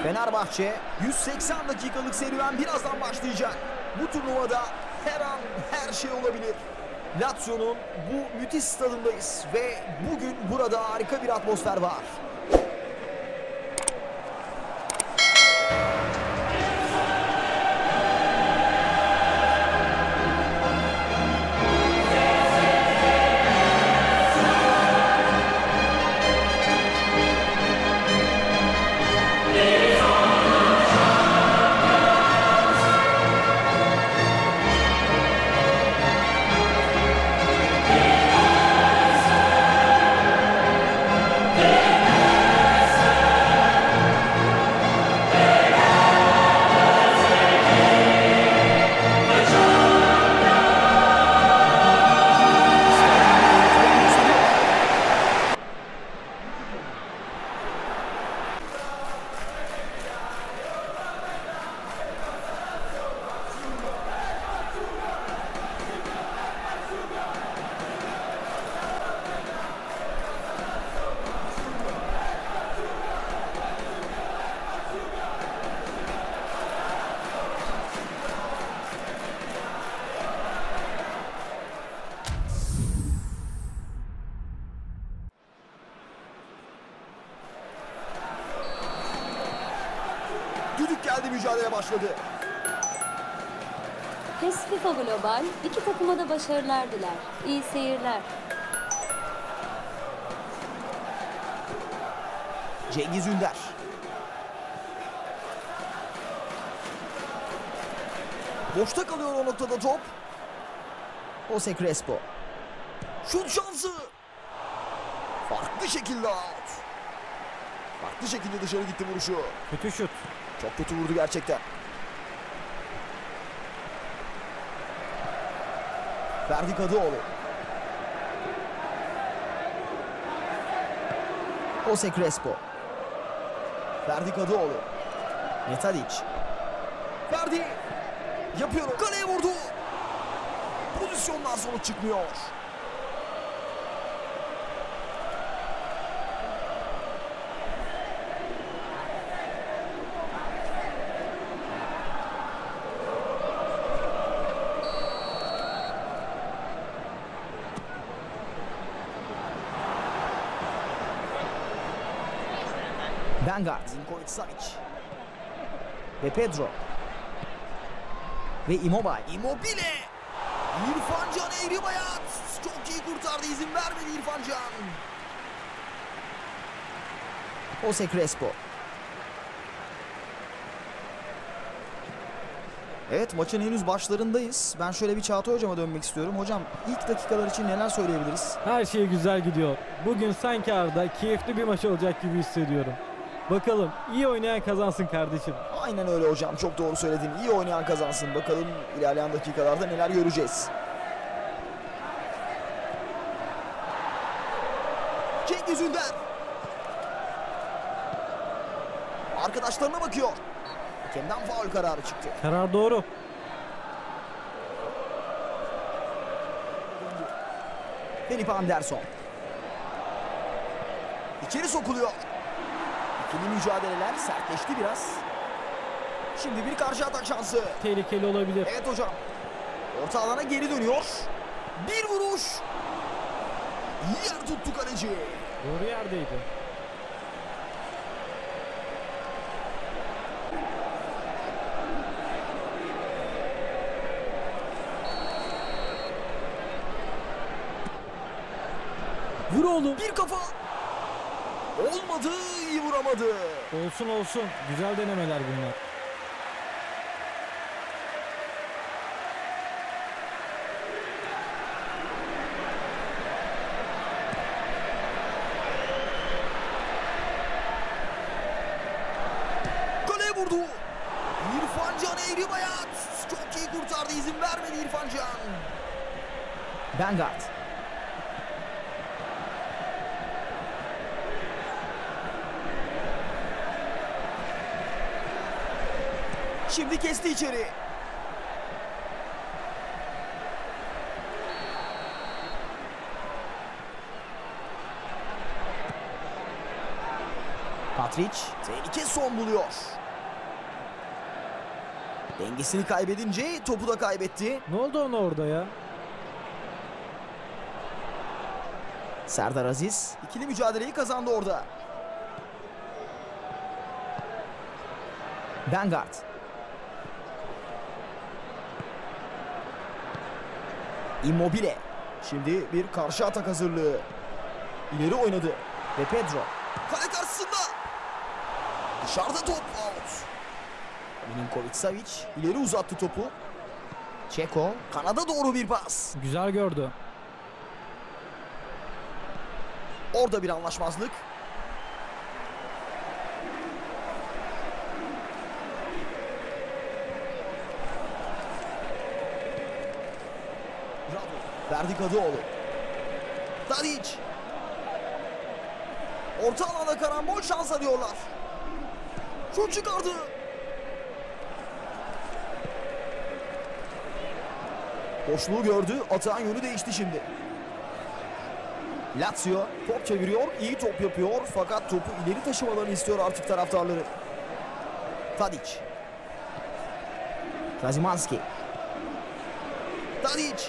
Fenerbahçe 180 dakikalık serüven birazdan başlayacak. Bu turnuvada her an her şey olabilir. Lazio'nun bu müthiş stadındayız ve bugün burada harika bir atmosfer var. Düdük geldi, mücadele başladı. PES FIFA Global iki takıma da başarılar diler. İyi seyirler. Cengiz Ünder. Boşta kalıyor o noktada top. Jose Crespo. Şut şansı. Farklı şekilde out. Farklı şekilde dışarı gitti vuruşu. Kötü şut. Çok kötü vurdu gerçekten. Ferdi Kadıoğlu. Jose Crespo. Ferdi Kadıoğlu. Netadic. Ferdi. Yapıyor. Kaleye vurdu. Pozisyondan sonuç çıkmıyor. Vanguard, Zinkovic Savic ve Pedro ve Immobile. Immobile! İrfan Can Eğribayat çok iyi kurtardı, izin vermedi İrfan Can. Jose Crespo. Evet, maçın henüz başlarındayız. Ben şöyle bir Çağatay hocama dönmek istiyorum. Hocam, ilk dakikalar için neler söyleyebiliriz? Her şey güzel gidiyor. Bugün sanki Arda keyifli bir maç olacak gibi hissediyorum. Bakalım, iyi oynayan kazansın kardeşim. Aynen öyle hocam, çok doğru söyledin. İyi oynayan kazansın. Bakalım ilerleyen dakikalarda neler göreceğiz. Cengiz Ünder. Arkadaşlarına bakıyor. Hakemden faul kararı çıktı. Karar doğru. Felipe Anderson. İçeri sokuluyor. İkili mücadeleler sertleşti biraz. Şimdi bir karşı atak şansı. Tehlikeli olabilir. Evet hocam. Orta alana geri dönüyor. Bir vuruş. Yer tuttu kaleci. Doğru yerdeydi. Vur oğlum. Bir kafa. Olmadı, iyi vuramadı. Olsun olsun. Güzel denemeler bunlar. Kaleye vurdu. İrfan Can Eğribayat çok iyi kurtardı, izin vermedi İrfan Can. Vanguard. Şimdi kesti içeri. Patric tehlike son buluyor. Dengesini kaybedince topu da kaybetti. Ne oldu ona orada ya? Serdar Aziz ikili mücadeleyi kazandı orada. Vanguard. Immobile. Şimdi bir karşı atak hazırlığı. İleri oynadı. Ve Pedro. Kale karşısında. Dışarıda top out. Milinkovic Savic ileri uzattı topu. Ceko kanada doğru bir pas. Güzel gördü. Orada bir anlaşmazlık. Verdi Kadıoğlu. Tadic. Orta alana karambol şans arıyorlar. Şut çıkardı. Boşluğu gördü. Atağın yönü değişti şimdi. Lazio top çeviriyor. İyi top yapıyor. Fakat topu ileri taşımalarını istiyor artık taraftarları. Tadic. Szymanski. Tadic.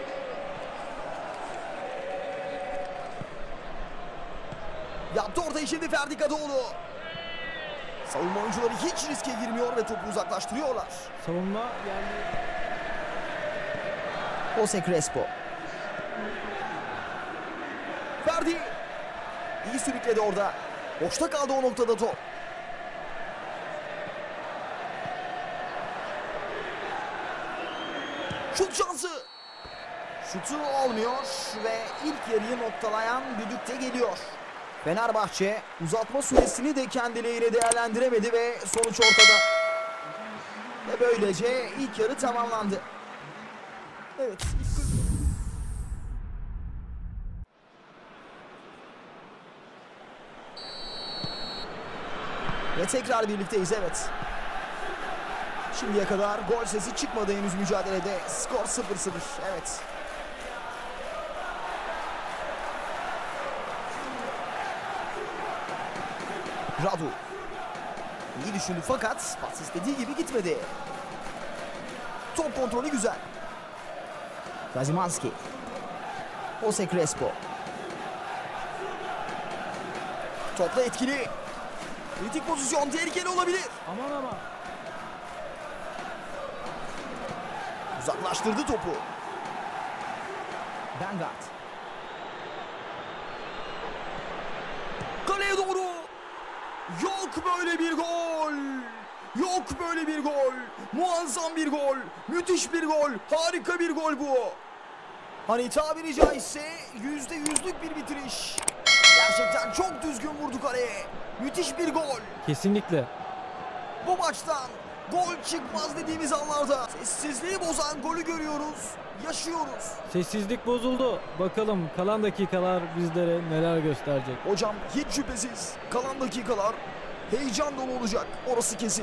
Yaptı ortayı şimdi Ferdi Kadıoğlu. Savunma oyuncuları hiç riske girmiyor ve topu uzaklaştırıyorlar. Savunma yani... Jose Crespo. Ferdi. İyi sürükledi orada. Boşta kaldı o noktada top. Şut şansı. Şutu olmuyor ve ilk yarıyı noktalayan düdük de geliyor. Fenerbahçe uzatma süresini de kendi lehine değerlendiremedi ve sonuç ortada. Ve böylece ilk yarı tamamlandı. Evet. Ve tekrar birlikteyiz, evet. Şimdiye kadar gol sesi çıkmadı henüz mücadelede. Skor 0-0. Evet. Radu. İyi düşündü fakat pas istediği gibi gitmedi. Top kontrolü güzel. Szymanski. Jose Crespo. Topla etkili. Kritik pozisyon, tehlikeli olabilir. Aman aman. Uzaklaştırdı topu. Vanguard. Kaleye doğru. Yok böyle bir gol. Yok böyle bir gol. Muazzam bir gol. Müthiş bir gol. Harika bir gol bu. Hani tabiri caizse %100'lük bir bitiriş. Gerçekten çok düzgün vurdu kaleye. Müthiş bir gol. Kesinlikle. Bu maçtan gol çıkmaz dediğimiz anlarda sessizliği bozan golü görüyoruz, yaşıyoruz. Sessizlik bozuldu. Bakalım kalan dakikalar bizlere neler gösterecek. Hocam hiç şüphesiz kalan dakikalar heyecan dolu olacak, orası kesin.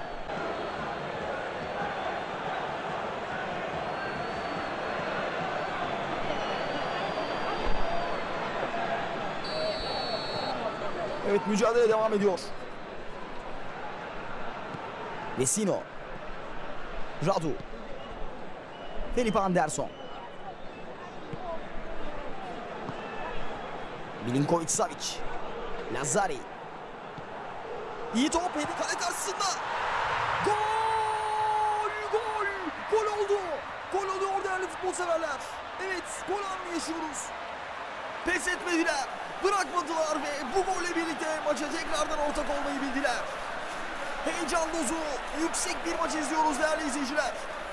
Evet, mücadele devam ediyor. Vecino. Radu. Felipe Anderson. Milinkovic Savic. Lazzari. İyi top, hedi kale karşısında. Gol! Gol! Gol oldu. Gol oluyor değerli futbol severler. Evet, gol anını yaşıyoruz. Pes etmediler, bırakmadılar ve bu golle birlikte maça tekrardan ortak olmayı bildiler. Heyecan dozu yüksek bir maç izliyoruz değerli izleyiciler.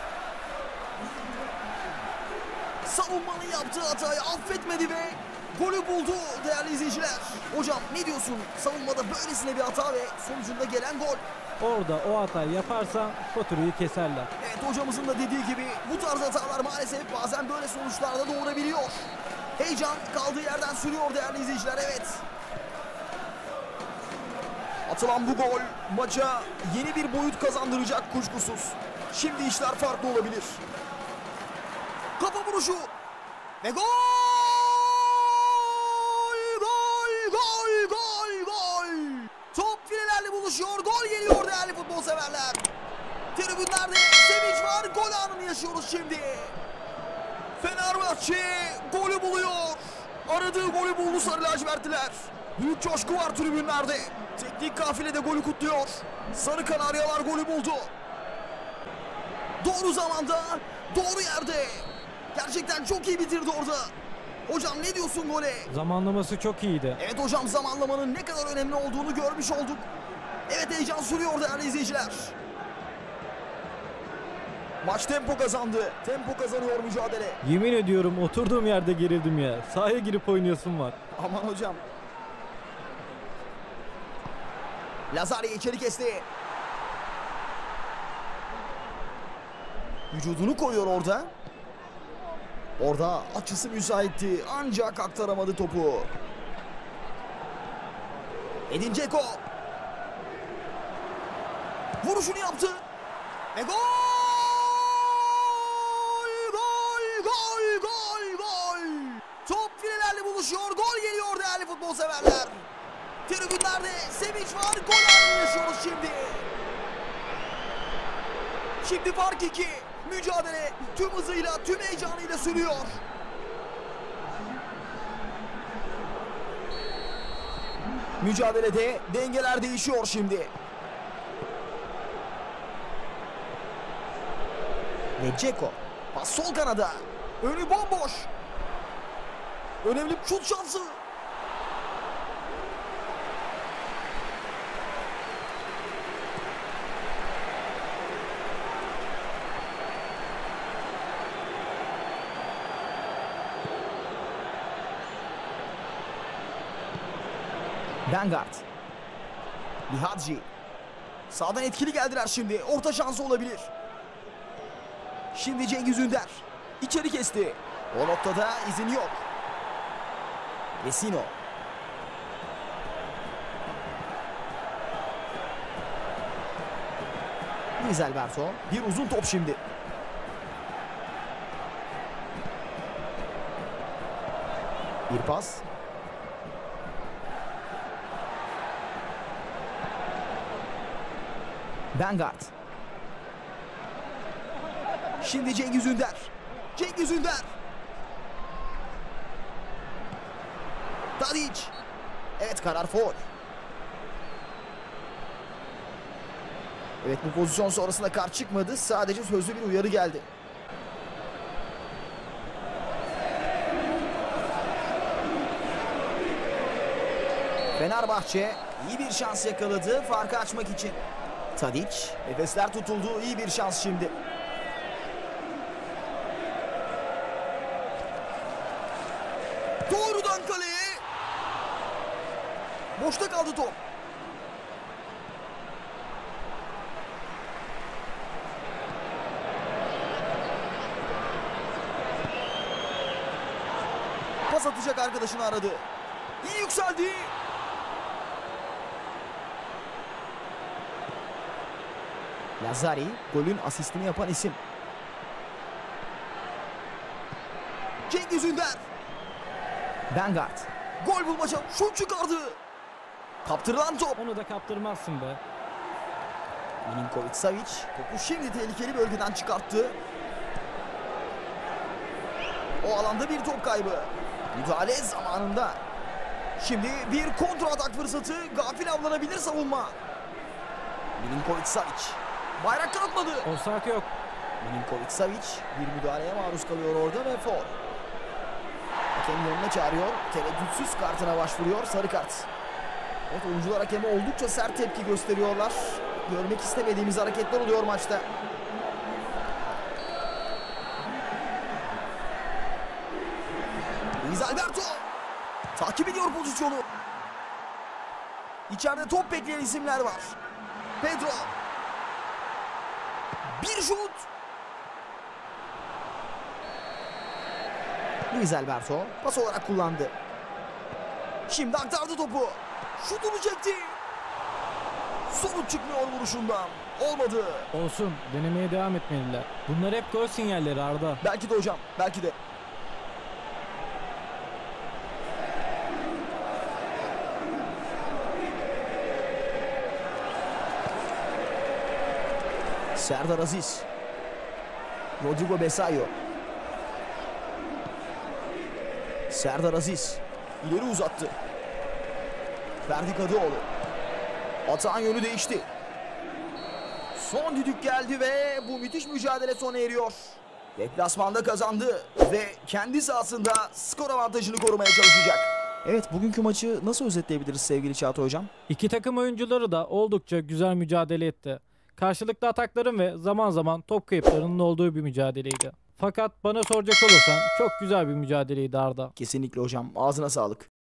Savunmanın yaptığı hatayı affetmedi ve golü buldu değerli izleyiciler. Hocam ne diyorsun? Savunmada böylesine bir hata ve sonucunda gelen gol. Orada o hatayı yaparsan faturayı keserler. Evet, hocamızın da dediği gibi bu tarz hatalar maalesef bazen böyle sonuçlarda doğurabiliyor. Heyecan kaldığı yerden sürüyor değerli izleyiciler, evet. Atılan bu gol maça yeni bir boyut kazandıracak kuşkusuz. Şimdi işler farklı olabilir. Kafa vuruşu ve gol! Gol! Gol! Gol! Gol! Top buluşuyor. Gol geliyor değerli futbol severler. Tribünlerde sevinç var. Gol anını yaşıyoruz şimdi. Fenerbahçe golü buluyor. Aradığı golü buldu sarı lacivertliler. Büyük coşku var tribünlerde. Teknik kafile de golü kutluyor. Sarı Kanaryalar golü buldu. Doğru zamanda, doğru yerde. Gerçekten çok iyi bitirdi orada. Hocam ne diyorsun gole? Zamanlaması çok iyiydi. Evet hocam, zamanlamanın ne kadar önemli olduğunu görmüş olduk. Evet, heyecan sürüyor değerli izleyiciler. Maç tempo kazandı. Tempo kazanıyor mücadele. Yemin ediyorum oturduğum yerde gerildim ya. Sahaya girip oynayasım var. Aman hocam. Lazari içeri kesti. Vücudunu koyuyor orada. Orada açısı müsaitti ancak aktaramadı topu. Edin Dzeko. Vuruşunu yaptı. Ve gol! Gol! Gol! Gol! Gol! Top filelerle buluşuyor. Gol geliyor değerli futbol severler. Tribünlerde sevinç var. Gol anını yaşıyoruz şimdi. Şimdi fark 2. Mücadele tüm hızıyla, tüm heyecanıyla sürüyor. Mücadelede dengeler değişiyor şimdi. Ve Dzeko. Pas sol kanada. Önü bomboş. Önemli bir şut şansı. Bangard. Lihadji. Sağdan etkili geldiler şimdi. Orta şansı olabilir. Şimdi Cengiz Ünder. İçeri kesti. O noktada izin yok. Vecino. Luis Alberto. Bir uzun top şimdi. Bir pas. Bangard. Şimdi Cengiz Ünder. Cengiz Ünder. Tadic. Evet, karar faul. Evet, bu pozisyon sonrasında kart çıkmadı. Sadece sözlü bir uyarı geldi. Fenerbahçe iyi bir şans yakaladı farkı açmak için. Tadic. Nefesler tutuldu. İyi bir şans şimdi. Doğrudan kaleye. Boşta kaldı top. Pas atacak arkadaşını aradı. İyi yükseldi. Lazari golün asistini yapan isim. Cengiz Ünder. Bangard. Gol bulmaca, şut çıkardı. Kaptırılan top. Onu da kaptırmazsın be. Milinkovic Savic topu şimdi tehlikeli bölgeden çıkarttı. O alanda bir top kaybı. Müdahale zamanında. Şimdi bir kontra atak fırsatı. Gafil avlanabilir savunma. Milinkovic Savic. Bayrak kalkmadı. Offside yok. Milinkovic Savic bir müdahaleye maruz kalıyor orada ve faul. Hakem yanına çağırıyor. Tereddütsüz kartına başvuruyor. Sarı kart. Evet, oyuncular hakeme oldukça sert tepki gösteriyorlar. Görmek istemediğimiz hareketler oluyor maçta. Luis Alberto takip ediyor pozisyonu. İçeride top bekleyen isimler var. Pedro. Bir şut. Luis Alberto pas olarak kullandı. Şimdi aktardı topu. Şutunu çekti. Sonuç çıkmıyor vuruşundan. Olmadı. Olsun. Denemeye devam etmeliler. Bunlar hep gol sinyalleri Arda. Belki de hocam. Belki de. Serdar Aziz. Rodrigo Besayo. Serdar Aziz ileri uzattı. Ferdi Kadıoğlu. Atağın yönü değişti. Son düdük geldi ve bu müthiş mücadele sona eriyor. Deplasmanda kazandı ve kendi sahasında skor avantajını korumaya çalışacak. Evet, bugünkü maçı nasıl özetleyebiliriz sevgili Çağatay Hocam? İki takım oyuncuları da oldukça güzel mücadele etti. Karşılıklı atakların ve zaman zaman top kayıplarının olduğu bir mücadeleydi. Fakat bana soracak olursan çok güzel bir mücadeleydi Arda. Kesinlikle hocam, ağzına sağlık.